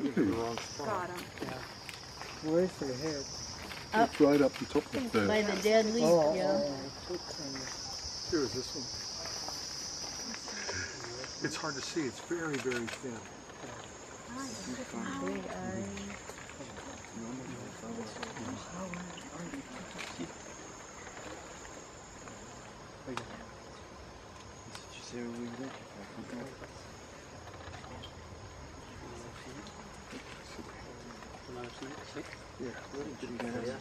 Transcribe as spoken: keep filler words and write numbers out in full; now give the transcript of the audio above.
looking for the wrong spot. Got him. Yeah. Where's the head? Up. It's right up the top of the By the dead leaf, Oh, yeah. oh, oh. Here is this one. It's hard to see. It's very, very thin. Big eyes. Yeah, little bitty guys.